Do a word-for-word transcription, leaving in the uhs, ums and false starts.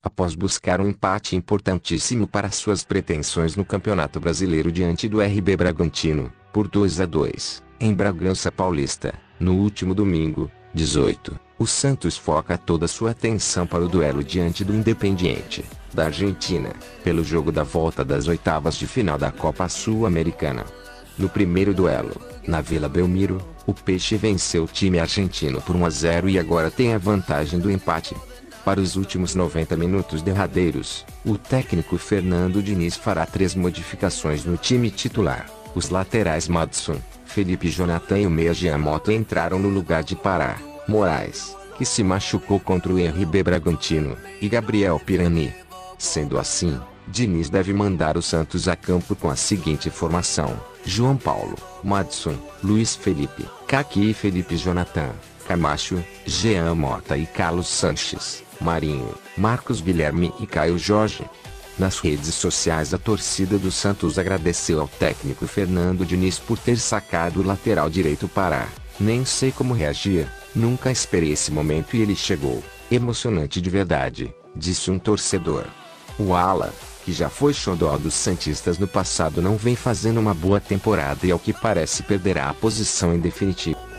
após buscar um empate importantíssimo para suas pretensões no Campeonato Brasileiro diante do R B Bragantino, por dois a dois, em Bragança Paulista, no último domingo, dezoito. O Santos foca toda sua atenção para o duelo diante do Independiente, da Argentina, pelo jogo da volta das oitavas de final da Copa Sul-Americana. No primeiro duelo, na Vila Belmiro, o Peixe venceu o time argentino por um a zero e agora tem a vantagem do empate. Para os últimos noventa minutos derradeiros, o técnico Fernando Diniz fará três modificações no time titular. Os laterais Madison, Felipe Jonathan e o meia Jean Mota entraram no lugar de Pará, Moraes, que se machucou contra o R B Bragantino, e Gabriel Pirani. Sendo assim, Diniz deve mandar o Santos a campo com a seguinte formação: João Paulo, Madison, Luiz Felipe, Kaki e Felipe Jonathan, Camacho, Jean Mota e Carlos Sanches, Marinho, Marcos Guilherme e Caio Jorge. Nas redes sociais, a torcida do Santos agradeceu ao técnico Fernando Diniz por ter sacado o lateral direito Pará. Nem sei como reagir, nunca esperei esse momento e ele chegou. Emocionante de verdade, disse um torcedor. O ala, que já foi xodó dos santistas no passado, não vem fazendo uma boa temporada e ao que parece perderá a posição em definitivo.